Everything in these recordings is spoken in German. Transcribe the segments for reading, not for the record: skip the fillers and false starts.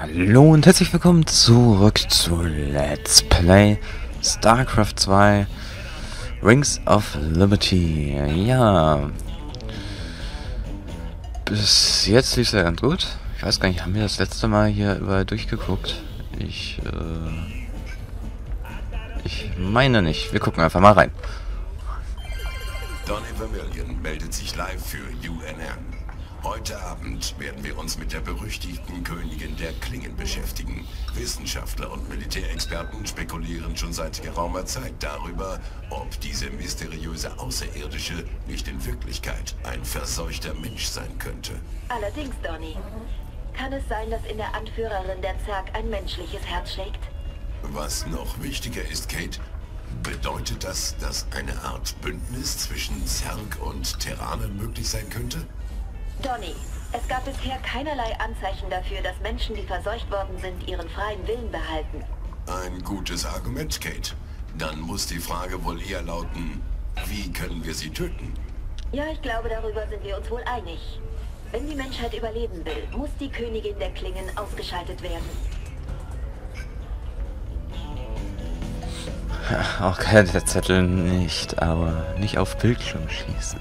Hallo und herzlich willkommen zurück zu Let's Play StarCraft 2 Rings of Liberty. Ja, bis jetzt lief es ja ganz gut. Ich weiß gar nicht, haben wir das letzte Mal hier überall durchgeguckt? Ich meine nicht. Wir gucken einfach mal rein. Donny Vermillion meldet sich live für UNM. Heute Abend werden wir uns mit der berüchtigten Königin der Klingen beschäftigen. Wissenschaftler und Militärexperten spekulieren schon seit geraumer Zeit darüber, ob diese mysteriöse Außerirdische nicht in Wirklichkeit ein verseuchter Mensch sein könnte. Allerdings, Donny. Kann es sein, dass in der Anführerin der Zerg ein menschliches Herz schlägt? Was noch wichtiger ist, Kate, bedeutet das, dass eine Art Bündnis zwischen Zerg und Terranern möglich sein könnte? Donny, es gab bisher keinerlei Anzeichen dafür, dass Menschen, die verseucht worden sind, ihren freien Willen behalten. Ein gutes Argument, Kate. Dann muss die Frage wohl eher lauten, wie können wir sie töten? Ja, ich glaube, darüber sind wir uns wohl einig. Wenn die Menschheit überleben will, muss die Königin der Klingen ausgeschaltet werden. Auch kein der Zettel nicht, aber nicht auf Bildschirm schießen.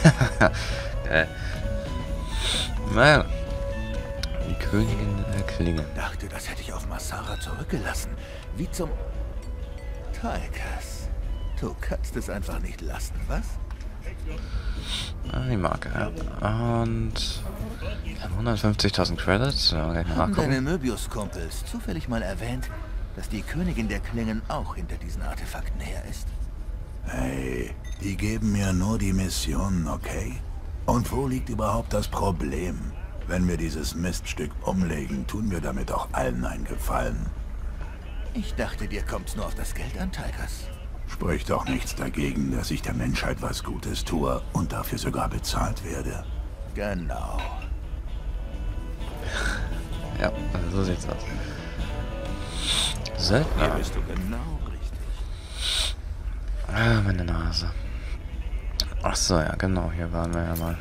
Naja, die Königin der Klingen. Dachte, das hätte ich auf Masara zurückgelassen. Wie zum... Tychus. Du kannst es einfach nicht lassen, was? Die Marke, ja. Und 150.000 Credits. Ja, Haben deine Möbius-Kumpels zufällig mal erwähnt, dass die Königin der Klingen auch hinter diesen Artefakten her ist? Hey, die geben mir nur die Missionen, okay? Und wo liegt überhaupt das Problem? Wenn wir dieses Miststück umlegen, tun wir damit auch allen einen Gefallen. Ich dachte, dir kommt's nur auf das Geld an, Tychus. Spricht doch nichts dagegen, dass ich der Menschheit was Gutes tue und dafür sogar bezahlt werde. Genau. Ja, also so sieht's aus. Söldner. Hier bist du genau richtig. Ah, meine Nase. Ach so, ja, genau, hier waren wir ja mal.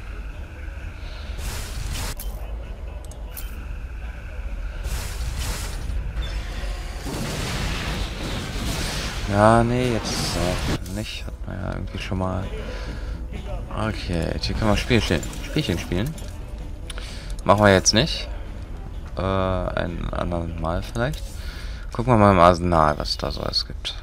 Ja, nee, jetzt nicht. Hat man ja irgendwie schon mal. Okay, hier können wir Spielchen spielen. Machen wir jetzt nicht. Ein anderen Mal vielleicht. Gucken wir mal im Arsenal, was da so alles gibt.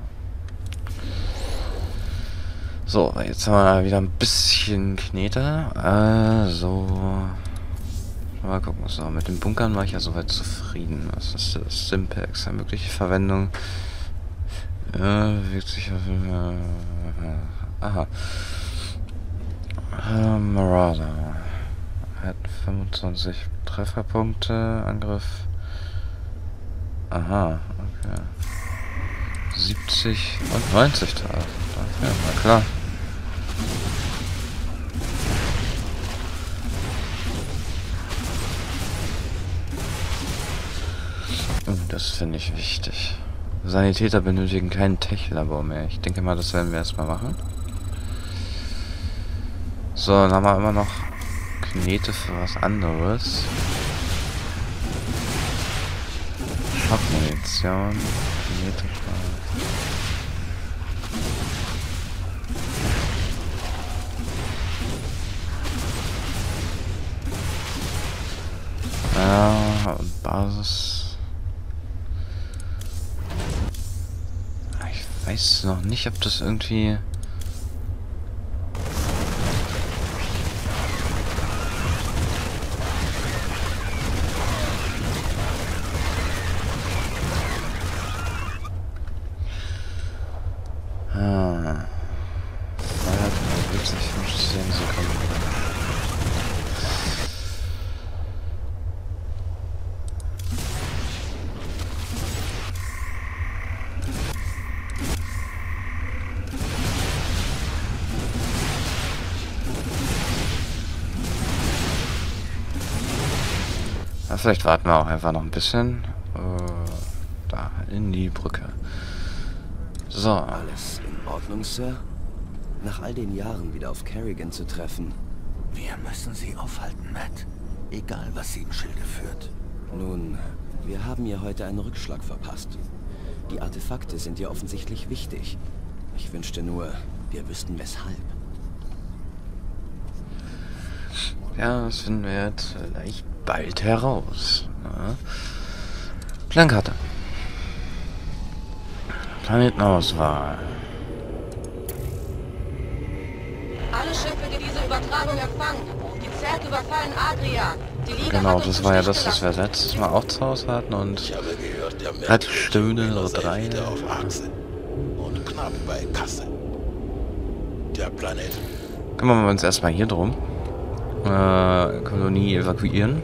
So, jetzt haben wir wieder ein bisschen Knete. So. Mal gucken. So, mit den Bunkern war ich ja soweit zufrieden. Was ist das? Simpex, eine mögliche Verwendung. Wirkt sich auf. Aha. Marauder. Hat 25 Trefferpunkte. Angriff. Aha, okay. 70 und 90 da. Ja, na klar. Das finde ich wichtig. Sanitäter benötigen kein Tech-Labor mehr. Ich denke mal, das werden wir erstmal machen. So, dann haben wir immer noch Knete für was anderes. Schockmunition. Knete für... Ja, und Basis. Ich weiß noch nicht, ob das irgendwie... Wird sich 15 Sekunden. Ja, vielleicht warten wir auch einfach noch ein bisschen. Da, in die Brücke. So. Alles in Ordnung, Sir? Nach all den Jahren wieder auf Kerrigan zu treffen. Wir müssen sie aufhalten, Matt. Egal, was sie im Schilde führt. Nun, Wir haben ihr heute einen Rückschlag verpasst. Die Artefakte sind ihr offensichtlich wichtig. Ich wünschte nur, wir wüssten weshalb. Ja, das finden wir jetzt vielleicht bald heraus. Ja. Plankarte. Planetenauswahl. Alle Schiffe, die diese Übertragung empfangen. Die Zerg überfallen Adria. Die Liga Genau, hat uns das war ja im Stich das, was wir gelassen. letztes Mal auch zu Hause hatten und Ich habe gehört, der gerade Stunde oder 3. wieder auf Achse. Und knapp bei Kasse. Der Planet. Kümmern wir uns erstmal hier drum. Kolonie evakuieren.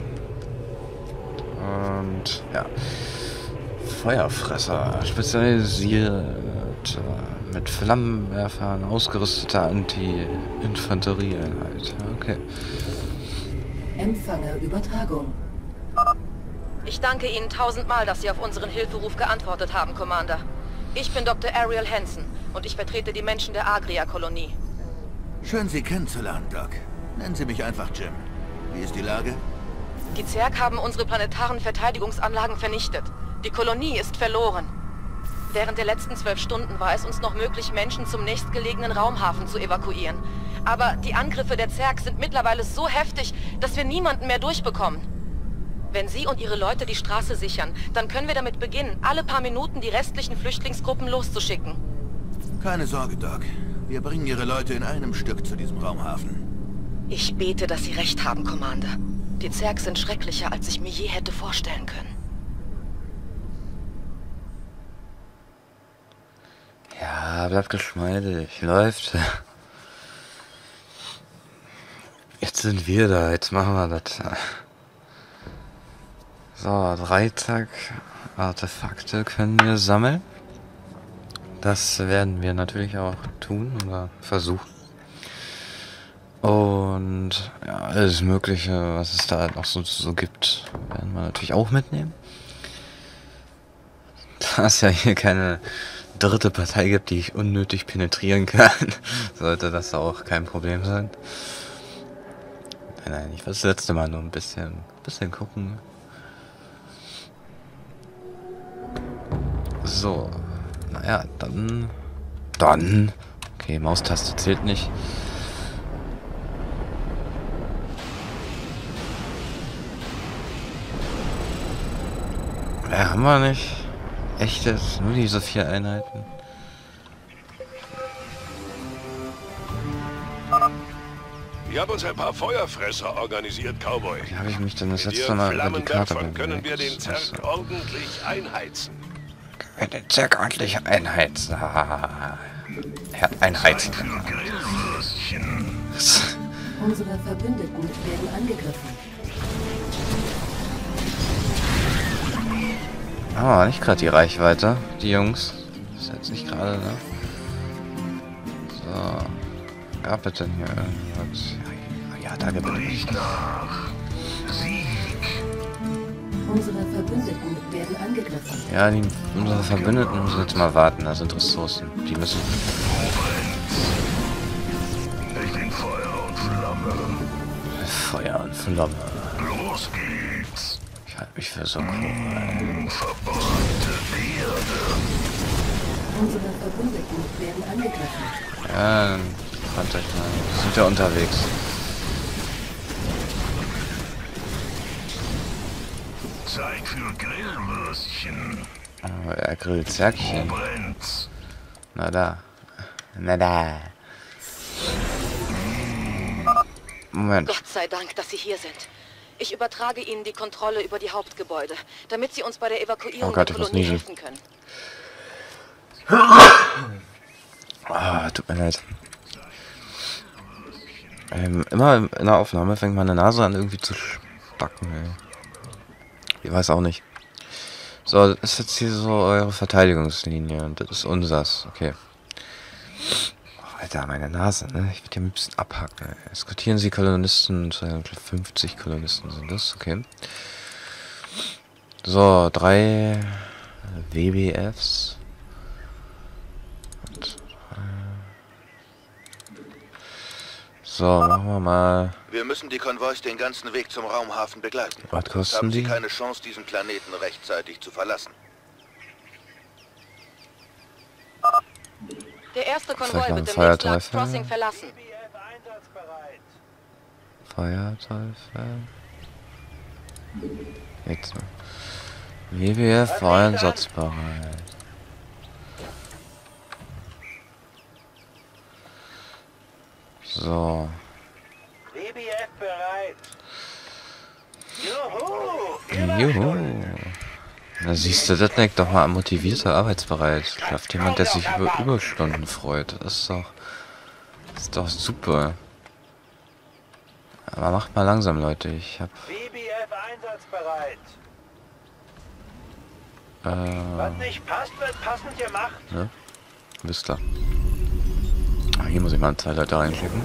Und ja. Feuerfresser. Spezialisiert. Mit Flammenwerfern ausgerüstete Anti-Infanterieeinheit. Okay. Empfange Übertragung. Ich danke Ihnen 1000-mal, dass Sie auf unseren Hilferuf geantwortet haben, Commander. Ich bin Dr. Ariel Hansen und ich vertrete die Menschen der Agria-Kolonie. Schön, Sie kennenzulernen, Doc. Nennen Sie mich einfach Jim. Wie ist die Lage? Die Zerg haben unsere planetaren Verteidigungsanlagen vernichtet. Die Kolonie ist verloren. Während der letzten 12 Stunden war es uns noch möglich, Menschen zum nächstgelegenen Raumhafen zu evakuieren. Aber die Angriffe der Zerg sind mittlerweile so heftig, dass wir niemanden mehr durchbekommen. Wenn Sie und Ihre Leute die Straße sichern, dann können wir damit beginnen, alle paar Minuten die restlichen Flüchtlingsgruppen loszuschicken. Keine Sorge, Doc. Wir bringen Ihre Leute in einem Stück zu diesem Raumhafen. Ich bete, dass Sie recht haben, Commander. Die Zerg sind schrecklicher, als ich mir je hätte vorstellen können. Ja, bleibt geschmeidig. Läuft. Jetzt sind wir da. Jetzt machen wir das. So, 3 Artefakte können wir sammeln. Das werden wir natürlich auch tun oder versuchen. Und ja, alles Mögliche, was es da noch so gibt, werden wir natürlich auch mitnehmen. Da es ja hier keine dritte Partei gibt, die ich unnötig penetrieren kann, sollte das auch kein Problem sein. Nein, ich will das letzte Mal nur ein bisschen gucken. So, naja, dann. Okay, Maustaste zählt nicht. Ja, haben wir nicht. Echt jetzt? Nur diese 4 Einheiten? Wir haben uns ein paar Feuerfresser organisiert, Cowboy. Wie habe ich mich denn das Mit letzte ihren Mal über die Karte Flammenwerfern können wir den bewegt? Zerg ordentlich einheizen. Den Zerg ordentlich einheizen. Ja, einheizen. Unsere Verbündeten werden angegriffen. Ah, nicht gerade die Reichweite, die Jungs. Das ist jetzt nicht gerade, ne? So. Gab es denn hier irgendwas? Ja, da gibt es. Unsere Verbündeten werden angegriffen. Ja, unsere Verbündeten müssen jetzt mal warten. Da sind Ressourcen. Die müssen. Ich bin Feuer und Flamme. Feuer und Flamme. Los geht's. Ich halte mich für so cool. Verbrannte Erde. Unsere Verbündeten werden angegriffen. Ja, kommt euch mal. Wir sind ja unterwegs. Zeit für Grillwürstchen. Oh, er grillt Zergchen. Brennt's. Na da. Na da. Moment. Gott sei Dank, dass Sie hier sind. Ich übertrage Ihnen die Kontrolle über die Hauptgebäude, damit Sie uns bei der Evakuierung Oh Gott, der ich muss Kolonie niesen. helfen können. Ah, tut mir leid. Immer in der Aufnahme fängt meine Nase an irgendwie zu spacken, ey. Ich weiß auch nicht. So, das ist jetzt hier so eure Verteidigungslinie und das ist unsers. Okay. Oh, Alter, meine Nase, ne? Ich würde ja ein bisschen abhacken, ey. Eskortieren Sie Kolonisten, 50 Kolonisten sind das, okay. So, 3 WBFs. Und, So, machen wir mal. Wir müssen die Konvois den ganzen Weg zum Raumhafen begleiten. Was kosten Haben Sie die? keine Chance, diesen Planeten rechtzeitig zu verlassen. Der erste Vielleicht Konvoi noch wird ein demnächst Feuerteufel? Lux Crossing verlassen. Feuerteufel. Jetzt. WBF einsatzbereit. So. WBF bereit. Juhu! Juhu. Na siehst du, das liegt doch mal motivierter Arbeitsbereit. Schafft jemand, der sich über Überstunden freut. Das ist doch super. Aber macht mal langsam, Leute. Ich hab... WBF einsatzbereit. Was nicht passt, wird passend gemacht. Ne? Wisst ihr. Ah, hier muss ich mal einen Teil da reinschicken.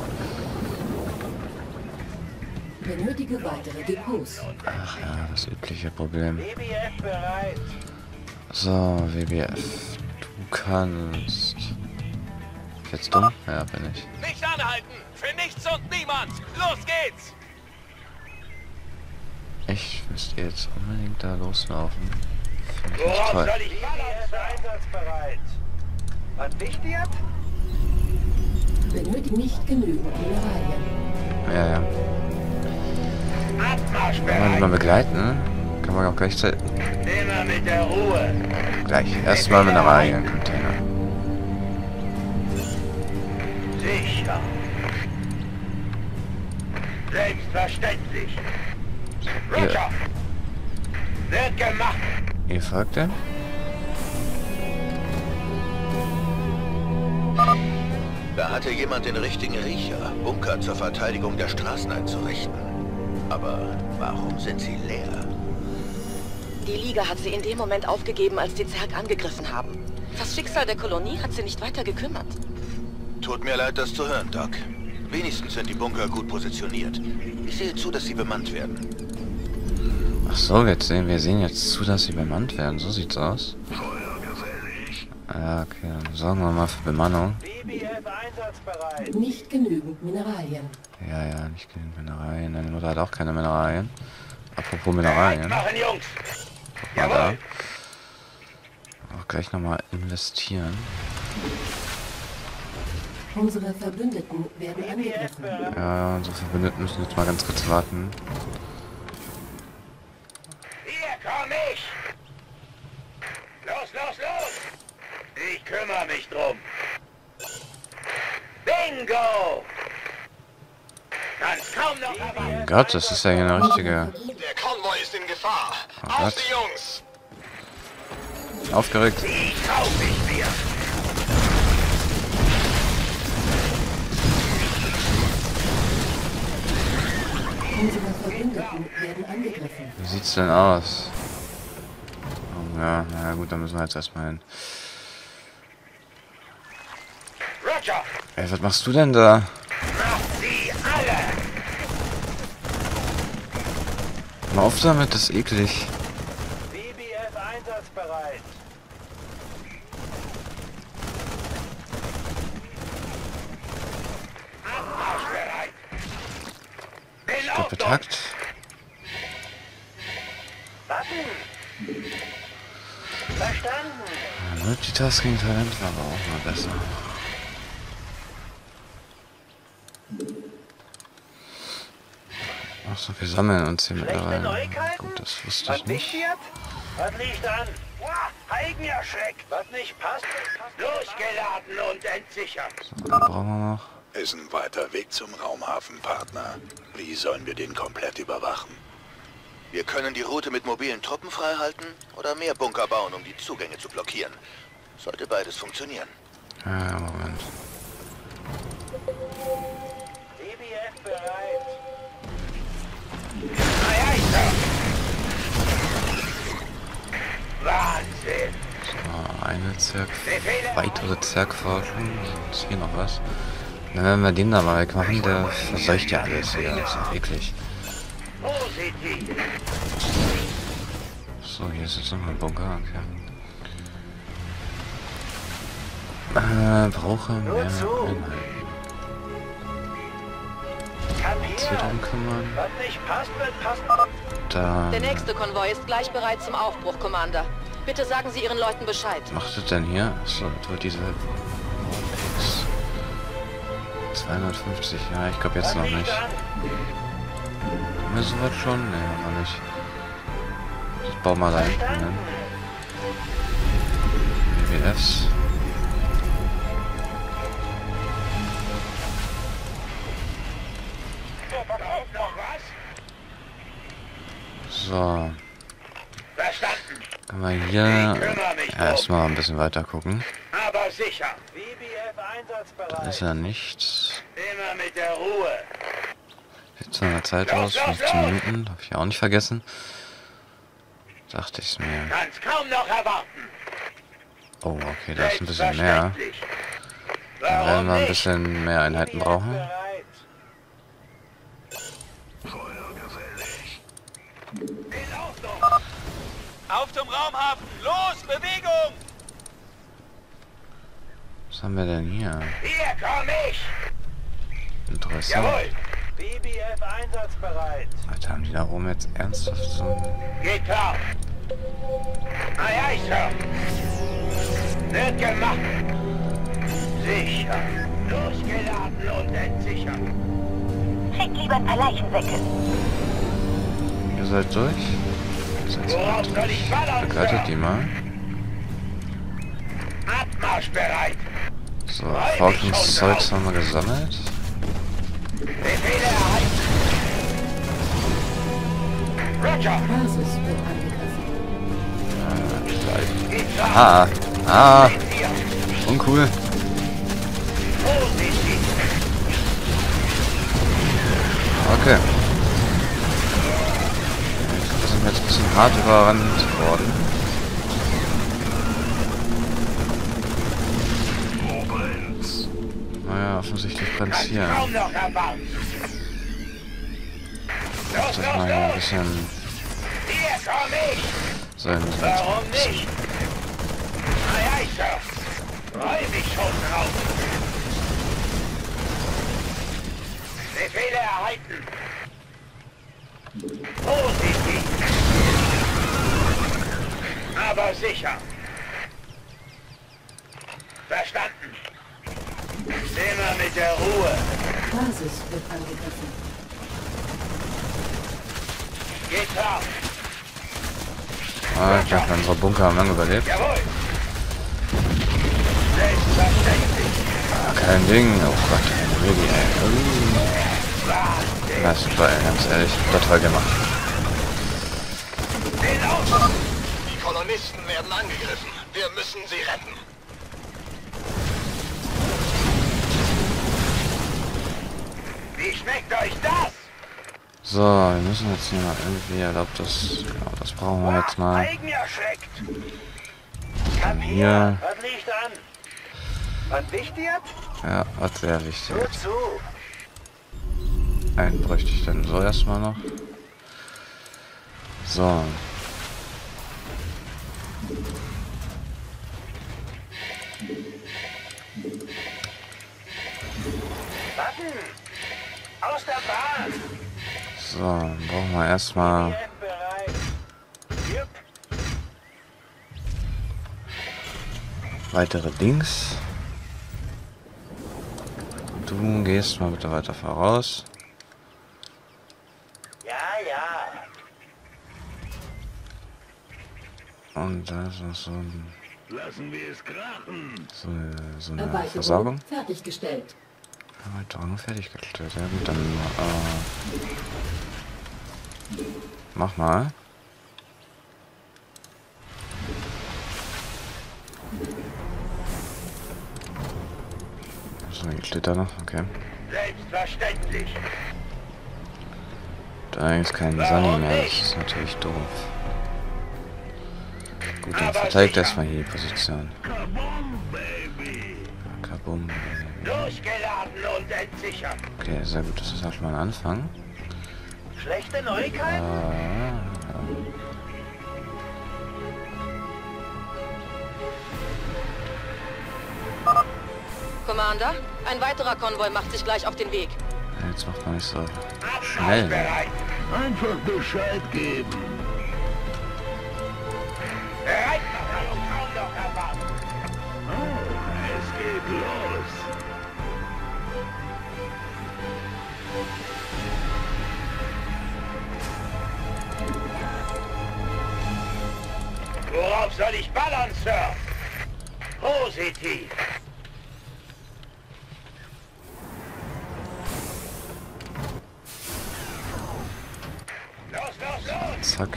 Benötige weitere Depots. Ach ja, das übliche Problem. WBF bereit. So, WBF. Du kannst... Jetzt dumm? Ja, bin ich. Nicht anhalten! Für nichts und niemand! Los geht's! Ich müsste jetzt unbedingt da loslaufen. Finde ich nicht Worauf toll. soll ich WBF einsatzbereit. Was wichtig? Benötige nicht genügend Mineralien. Ja, ja. Abmarsch Kann man die mal begleiten? Kann man auch gleichzeitig... Immer mit der Ruhe! Gleich. Erstmal Mineralien-Container. Sicher! Selbstverständlich! Roger! Wird gemacht! Ihr folgt dem? Da hatte jemand den richtigen Riecher, Bunker zur Verteidigung der Straßen einzurichten. Aber warum sind sie leer? Die Liga hat sie in dem Moment aufgegeben, als die Zerg angegriffen haben. Das Schicksal der Kolonie hat sie nicht weiter gekümmert. Tut mir leid, das zu hören, Doc. Wenigstens sind die Bunker gut positioniert. Ich sehe zu, dass sie bemannt werden. Ach so, wir sehen jetzt zu, dass sie bemannt werden. So sieht's aus. Ja, okay, dann sorgen wir mal für Bemannung. WBF einsatzbereit. Nicht genügend Mineralien. Ja, ja, nicht genügend Mineralien. Deine Mutter hat auch keine Mineralien. Apropos Mineralien. Machen, Jungs! Guck mal da. Auch gleich nochmal investieren. Unsere Verbündeten werden angegriffen. Ja, unsere Verbündeten müssen jetzt mal ganz kurz warten. Hier komm ich! Los, los, los! Ich kümmere mich drum. Bingo! Kannst kaum noch erwarten. Mein Gott, das ist ja hier eine richtige... Der Konvoi ist in Gefahr. Oh Auf Gott. die Jungs! Aufgeregt. Ich trau mich mir. Unsere Verbündeten werden angegriffen. Wie sieht's denn aus? Oh, ja, naja gut, dann müssen wir jetzt erstmal hin. Roger! Ey, was machst du denn da? Mach sie alle! Mal auf damit, das ist eklig. WBF einsatzbereit. Abmarschbereit. In Ordnung. Doppeltakt. Warten. Verstanden. Ja, Multitasking-Talent war aber auch mal besser. Ach so, wir sammeln uns hier Schlechte mittlerweile. Neuigkeiten? Gut, das wusste Was ich nicht. wichtig? Was liegt an? Eigenerschreck. Was nicht passt, losgeladen und entsichert. So, dann brauchen wir noch. Ist ein weiter Weg zum Raumhafen, Partner. Wie sollen wir den komplett überwachen? Wir können die Route mit mobilen Truppen freihalten oder mehr Bunker bauen, um die Zugänge zu blockieren. Sollte beides funktionieren. Ja, Moment. WBF bereit. Wahnsinn. So, eine weitere Zergforschung. Ist hier noch was? Na, wenn wir den da mal wegmachen, der verseucht ja alles hier. Das ist ja eklig. Positiv. So, hier ist jetzt nochmal ein Bunker. Okay. Brauche mehr Einheiten. jetzt hier drum kümmern. Was nicht passt, wird passen. Dann... Der nächste Konvoi ist gleich bereit zum Aufbruch, Commander. Bitte sagen Sie Ihren Leuten Bescheid. Macht das denn hier? Achso, das wird diese... 250, ja, ich glaube jetzt noch nicht. Haben wir soweit schon? Ne, haben wir nicht. Ich baue mal da hinten hin. WWFs. So. Verstanden. Können wir hier erstmal ein bisschen weiter gucken. Aber sicher. BBF einsatzbereit. Da ist ja nichts. Immer mit der Ruhe. Sieht so eine Zeit aus, 15 Minuten, habe ich auch nicht vergessen. Dachte ich mir. Kann's kaum noch erwarten. Oh, okay, da ist ein bisschen mehr. Da werden wir ein bisschen mehr Einheiten brauchen. Auf zum Raumhafen! Los, Bewegung! Was haben wir denn hier? Hier komm ich! Interessant. Jawohl! BBF einsatzbereit. Alter, haben die da oben jetzt ernsthaft so ein... Geht klar! Aye, aye, Sir! Wird gemacht! Sicher! Durchgeladen und entsichert! Schickt lieber ein paar Leichensäcke. Ihr seid durch? Worauf soll ich ballern, Begleitet Sir? die mal. Abmarschbereit! So, Forschungszeugs haben wir gesammelt. Befehle erhalten! Roger! Basis wird angegriffen. Geht klar! Ah, Seht ihr? uncool. Vorsichtig! Okay. Wir sind jetzt ein bisschen hart überrannt worden. Naja, offensichtlich brennt Kann's hier. kaum noch erwarten! Los, Das los, mal hier ein los! bisschen... Hier komm ich! So, wir müssen jetzt mal Warum ein bisschen... nicht? Aye, aye, Sir! Freu mich schon drauf! Befehle erhalten! Vorsichtig! Aber sicher! Verstanden! Immer mit der Ruhe! Basis wird angegriffen. Geht klar! Ah, ich dachte, unsere Bunker haben lange überlebt. Jawohl! Selbstverständlich! Ah, kein Ding. Oh Gott, really, ey. Das war ganz ehrlich, total gemacht. Den Auto! Die Kolonisten werden angegriffen. Wir müssen sie retten. Wie schmeckt euch das? So, wir müssen jetzt hier mal irgendwie erlaubt das. Genau, das brauchen wir jetzt mal. Eigen erschreckt! Hier. Was liegt an? Was wichtig? Ja, was sehr wichtig. Gut zu! Einen bräuchte ich dann so erstmal noch. So. Warten! Aus der Bahn! So, dann brauchen wir erstmal Bereit! Jupp! weitere Dings. Du gehst mal bitte weiter voraus. Ja, ja! Und da ist noch so, Lassen wir es krachen! so eine Erweiterung Versorgung. fertiggestellt. Erweiterung fertiggestellt. Ja gut, dann mach mal. So, jetzt steht da noch, okay. Selbstverständlich! Da ist kein Sunny mehr, das ist natürlich doof. Gut, dann verteidigt erstmal hier die Position. Kabum, Baby. Durchgeladen und entsichert! Okay, sehr gut, das ist halt mal ein Anfang. Schlechte Neuigkeiten? Commander, ein weiterer Konvoi macht sich gleich auf den Weg. jetzt macht man nicht so schnell. Ne? Einfach Bescheid geben. Bereit machen und kaum noch erwarten. Oh, es geht los. Worauf soll ich ballern, Sir? Positiv. Los, los, los! Zack.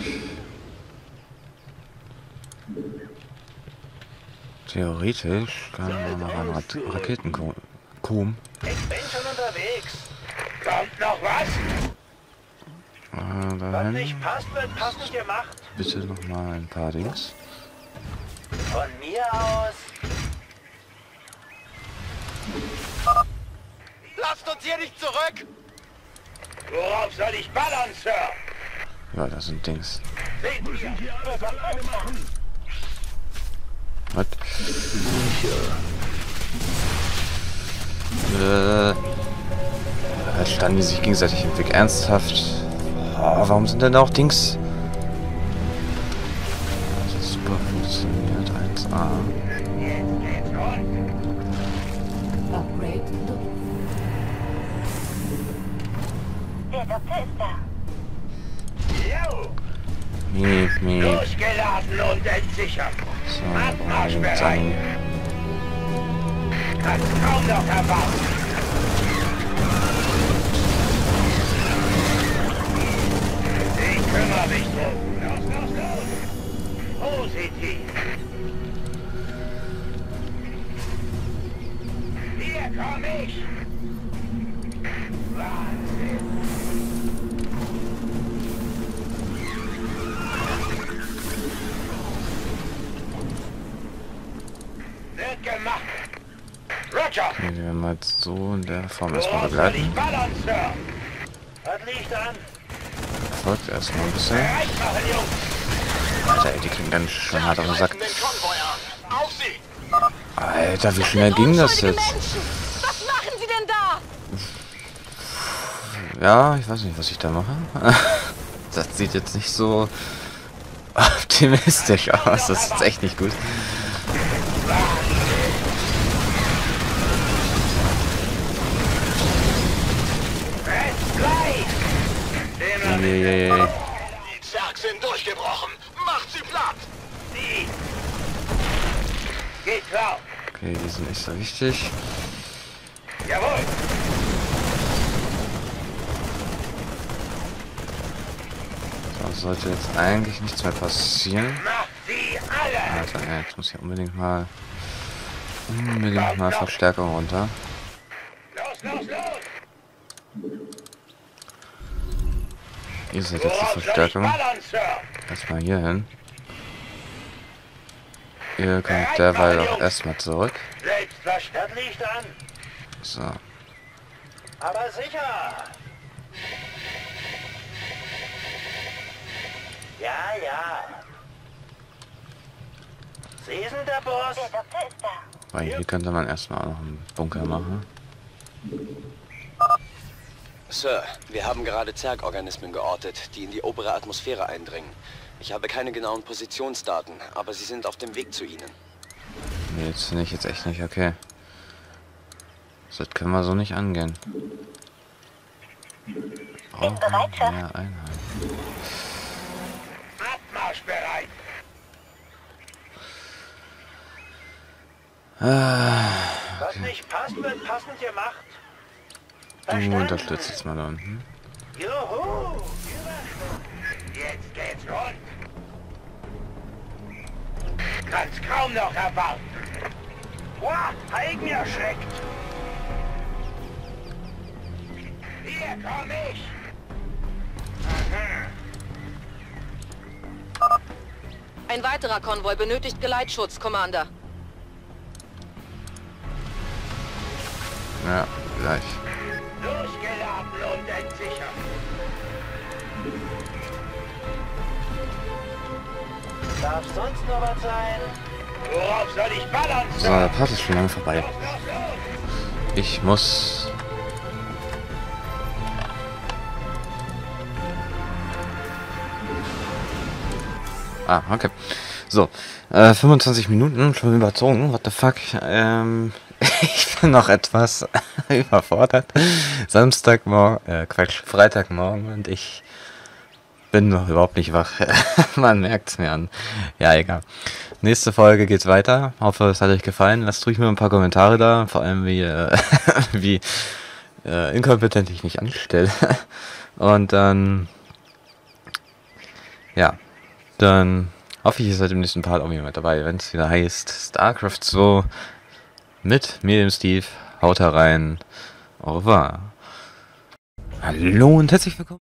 Theoretisch kann man noch einen Raketenkom. Ich bin schon unterwegs. Kommt noch was? Was Dahin. nicht passt, wird passend gemacht. Bitte noch mal ein paar Dings. Von mir aus. Lasst uns hier nicht zurück! Worauf soll ich ballern, Sir? Ja, das sind Dings. Seht ihr, was alleine machen? Was? Standen die sich gegenseitig im Weg? Ernsthaft? Oh, warum sind denn da auch Dings? Das ist super funktioniert. 1A. Jetzt geht's rund. Upgrade. Der Doktor ist da. Jo, Miep, miep. durchgeladen und entsichert. So, und dann. Kannst kaum noch erwarten. Ich kümmere mich drum. Los, los, los. Positiv. Hier komm ich. Wahnsinn. Wird gemacht. Roger. Okay, die werden wir jetzt so in der Form erstmal Worauf soll ich begleiten. ballern, Sir? Was liegt an? Folgt erstmal ein bisschen. Bereit machen, Jungs. Alter, ey, die kriegen ganz schön hart auf den Sack. Den Konvoi an. Auf sie! Alter, wie schnell ging das jetzt? Menschen! Was machen Sie denn da? Ja, ich weiß nicht, was ich da mache. Das sieht jetzt nicht so optimistisch aus. Das ist echt nicht gut. Gleich. Die Zerg sind durchgebrochen. Macht sie platt! Sie. Geht klar. Okay, die sind nicht so wichtig. Jawohl. So, sollte jetzt eigentlich nichts mehr passieren. Macht sie alle. Alter, ja, jetzt muss ich unbedingt mal Verstärkung runter. Los, los, los. Ihr seht jetzt die Worauf soll ich Verstärkung. ballern, Sir? Erstmal hier hin. Ihr kommt derweil auch erstmal zurück. Selbstverständlich liegt an. So. Aber sicher. Ja, ja. Sie sind der Boss. Der Doktor ist da. Weil hier könnte man erstmal auch noch einen Bunker machen. Sir, wir haben gerade Zerg-Organismen geortet, die in die obere Atmosphäre eindringen. Ich habe keine genauen Positionsdaten, aber sie sind auf dem Weg zu Ihnen. Nee, das finde ich jetzt echt nicht okay. Das können wir so nicht angehen. Brauchen Bereitschaft. mehr Einheiten. Abmarsch bereit. Was nicht passt, wird passend gemacht. Du unterstützt jetzt mal da unten. Juhu. Jetzt geht's rund. Kann's kaum noch erwarten. Wow, Heigen erschreckt. Hier komm ich. Ein weiterer Konvoi benötigt Geleitschutz, Commander. Ja, gleich. Durchgeladen und entsichert. Darf sonst noch was sein? Worauf soll ich ballern? So, der Part ist schon lange vorbei. Ich muss Ah, okay. So, 25 Minuten, schon überzogen, what the fuck. Ich bin noch etwas überfordert. Freitagmorgen und ich bin noch überhaupt nicht wach. Man merkt's mir an. Ja, egal. Nächste Folge geht's weiter. Hoffe, es hat euch gefallen. Lasst ruhig mir ein paar Kommentare da, vor allem wie inkompetent ich mich anstelle. Und dann, ja, dann hoffe ich, ihr seid im nächsten Part auch wieder mit dabei, wenn es wieder heißt StarCraft 2 mit mir, dem Steve. Haut herein. Au revoir. Hallo und herzlich willkommen.